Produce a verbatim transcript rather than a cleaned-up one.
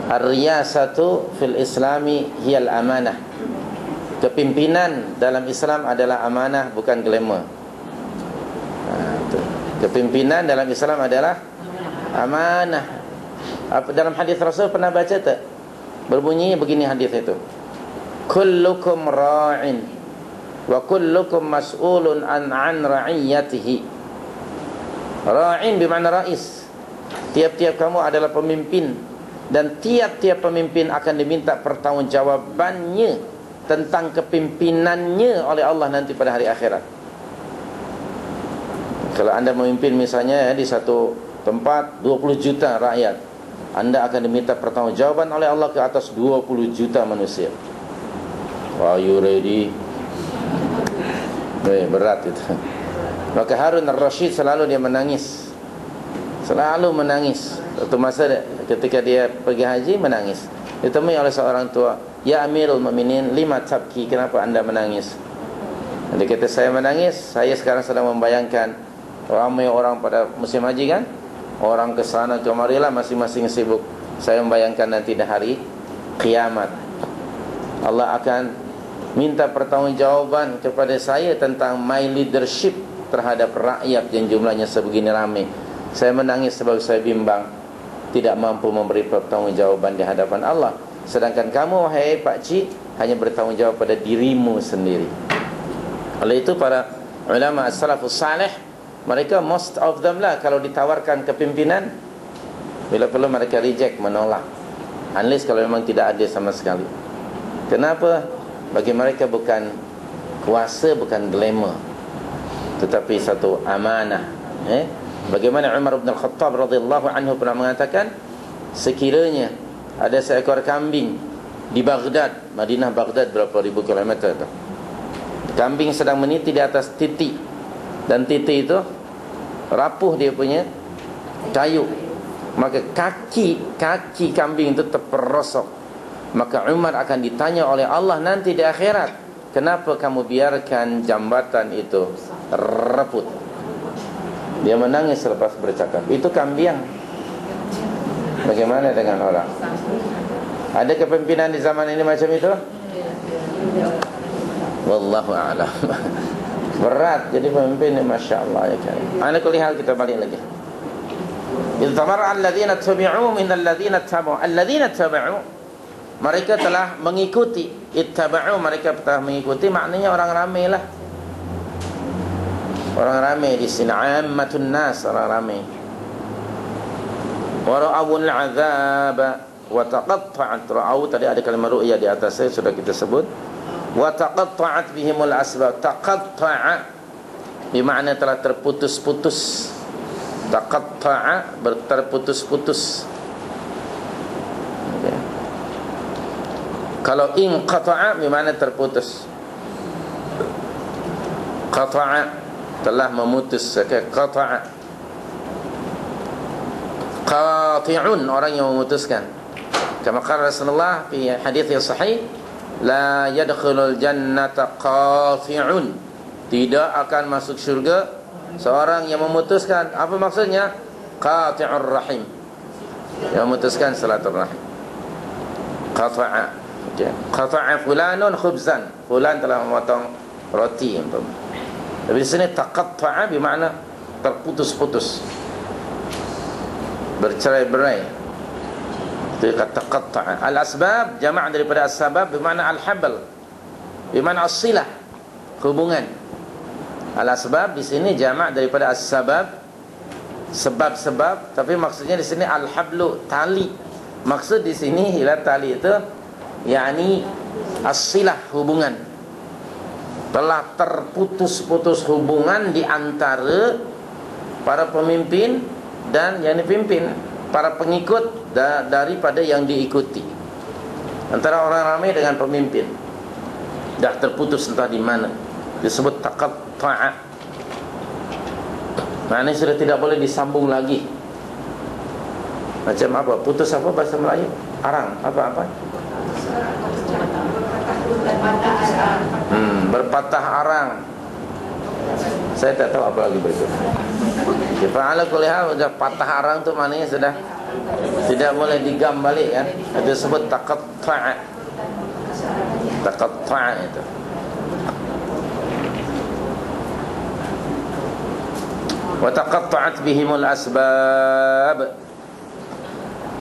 Ar-riyasatu fil islami hiyal amanah. Kepimpinan dalam Islam adalah amanah, bukan glamour. Nah, itu. Kepimpinan dalam Islam adalah amanah. Apa dalam hadis Rasul pernah baca tak? Berbunyi begini hadis itu. Kullukum ra'in wa kullukum mas'ulun an an ra'iyatihi. Ra'in bermakna rais. Tiap-tiap kamu adalah pemimpin, dan tiap-tiap pemimpin akan diminta pertanggungjawabannya tentang kepimpinannya oleh Allah nanti pada hari akhirat. Kalau anda memimpin misalnya di satu tempat dua puluh juta rakyat, anda akan diminta pertanggungjawaban oleh Allah ke atas dua puluh juta manusia. Are you ready? Eh, berat itu. Maka Harun al-Rashid selalu dia menangis. Selalu menangis. Satu masa ketika dia pergi haji menangis. Ditemui oleh seorang tua, "Ya Amirul Mukminin, lima tabki, kenapa anda menangis?" Dia kata, "Saya menangis, saya sekarang sedang membayangkan ramai orang pada musim haji kan, orang ke sana kemari lah masing-masing sibuk. Saya membayangkan nanti di hari kiamat Allah akan minta pertanggungjawaban kepada saya tentang my leadership terhadap rakyat yang jumlahnya sebegini ramai. Saya menangis sebab saya bimbang tidak mampu memberi pertanggungjawaban di hadapan Allah. Sedangkan kamu, wahai Pak Cik, hanya bertanggungjawab pada dirimu sendiri." Oleh itu para ulama as-salafus salih, mereka most of them lah, kalau ditawarkan kepimpinan, bila perlu mereka reject, menolak, unless kalau memang tidak ada sama sekali. Kenapa? Bagi mereka bukan kuasa, bukan glamour, tetapi satu amanah. Eh? Bagaimana Umar bin Al-Khattab radhiyallahu anhu pernah mengatakan, sekiranya ada seekor kambing di Baghdad, Madinah Baghdad berapa ribu kilometer tu, kambing sedang meniti di atas titik, dan titik itu rapuh dia punya kayu, maka kaki kaki kambing itu terperosok. Maka Umar akan ditanya oleh Allah nanti di akhirat, kenapa kamu biarkan jambatan itu reput? Dia menangis selepas bercakap. Itu kambing. Bagaimana dengan orang? Ada kepemimpinan di zaman ini macam itu? Wallahu a'lam. Berat jadi pemimpin, masya Allah ya kan. Ana kulihal, kita balik lagi. Iltamara alladzina tabi'u min alladzina tabi'u. Alladzina tabi'u, mereka telah mengikuti. Ittaba'u, mereka telah mengikuti, maknanya orang ramai lah. Orang ramai di sini, ammatun nas, orang ramai. Wa ra'awul 'adzaba wa taqatta'at. Ra'aw tadi ada kalimat ru'ya di atas saya sudah kita sebut. Wa taqatta'at bihimul asbab. Taqatta'a bermakna telah terputus-putus. Taqatta'a terputus-putus. Okay. Kalau inqata'a bermakna terputus. Qata'a telah memutus. Qata'a, qati'un, orang yang memutuskan. Kama qala Rasulullah fi hadis yang sahih, la yadkhulul jannata qati'un, tidak akan masuk syurga seorang yang memutuskan. Apa maksudnya? Qati'ur rahim, yang memutuskan silaturahim. Qata'a, okay. Qata'a fulanun khubzan, fulan telah memotong roti umpama. Tapi di sini taqatta'a bermakna terputus-putus, bercerai-berai. Itu kata taqatta'a. Al-asbab jama' daripada as-sabab bermakna al-habl, bermakna as-silah, hubungan. Al-asbab di sini jama' daripada as-sabab, sebab-sebab, tapi maksudnya di sini al-hablu, tali. Maksud di sini ialah tali itu yakni as-silah, hubungan. Telah terputus-putus hubungan di antara para pemimpin dan yang dipimpin, para pengikut da daripada yang diikuti. Antara orang ramai dengan pemimpin dah terputus entah di mana. Disebut taqatta'a. Maknanya sudah tidak boleh disambung lagi. Macam apa? Putus apa bahasa Melayu? Arang. Apa-apa? Hmm, berpatah arang. Saya tak tahu apa lagi berikut. Fa'ala kulli hal, sudah patah arang tu maknanya sudah Tidak boleh digam balik kan. Itu sebut taqatta'a. Taqatta'a itu. Wa taqatta'at bihimul asbab.